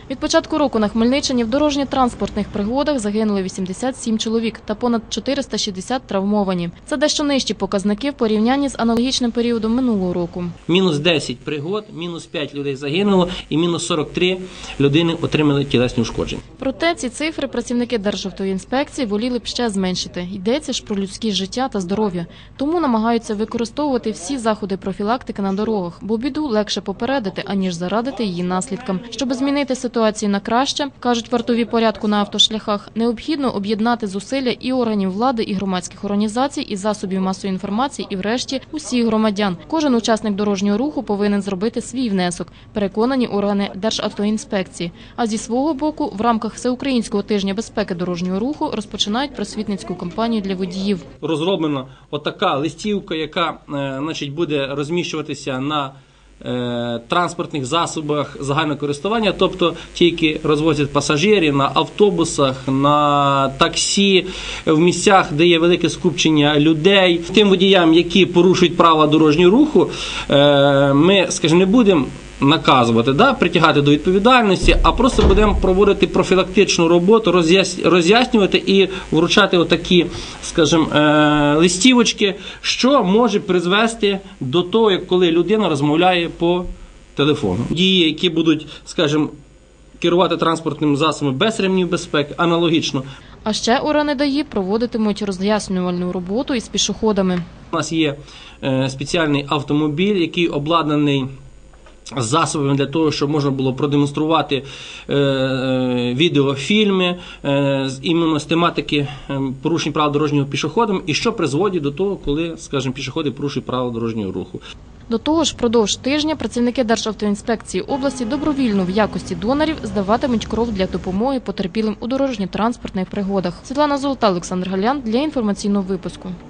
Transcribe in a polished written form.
Від початку року на Хмельниччині в дорожньо-транспортних пригодах загинули 87 чоловік та понад 460 травмовані. Це дещо нижчі показники в порівнянні з аналогічним періодом минулого року. Мінус 10 пригод, мінус 5 людей загинуло і мінус 43 людини отримали тілесні ушкодження. Проте ці цифри працівники Державтоінспекції воліли б ще зменшити. Йдеться ж про людське життя та здоров'я. Тому намагаються використовувати всі заходи профілактики на дорогах, бо біду легше попередити, аніж зарадити її наслідкам. Щоб змінити ситуацію на краще, кажуть вартові порядку на автошляхах, необхідно об'єднати зусилля і органів влади, і громадських організацій, і засобів масової інформації, і врешті усіх громадян. Кожен учасник дорожнього руху повинен зробити свій внесок, переконані органи Державтоінспекції. А зі свого боку, в рамках Всеукраїнського тижня безпеки дорожнього руху розпочинають просвітницьку кампанію для водіїв. Розроблена отака листівка, яка буде розміщуватися на транспортних засобах загального користування, тобто ті, які розвозять пасажирів на автобусах, на таксі, в місцях, де є велике скупчення людей. Тим водіям, які порушують правила дорожнього руху, ми, не будемо наказувати, притягати до відповідальності, а просто будемо проводити профілактичну роботу, роз'яснювати і вручати отакі, листівочки, що може призвести до того, коли людина розмовляє по телефону. Дії, які будуть, керувати транспортним засобом без ремнів безпеки, аналогічно. А ще органи ДАІ проводитимуть роз'яснювальну роботу із пішоходами. У нас є спеціальний автомобіль, який обладнаний засобами для того, щоб можна було продемонструвати відеофільми іменно з тематики порушень правил дорожнього пішоходом і що призводить до того, коли, пішоходи порушують правила дорожнього руху. До того ж, впродовж тижня працівники Державтоінспекції області добровільно в якості донорів здаватимуть кров для допомоги потерпілим у дорожньо-транспортних пригодах. Світлана Золота, Олександр Галян для інформаційного випуску.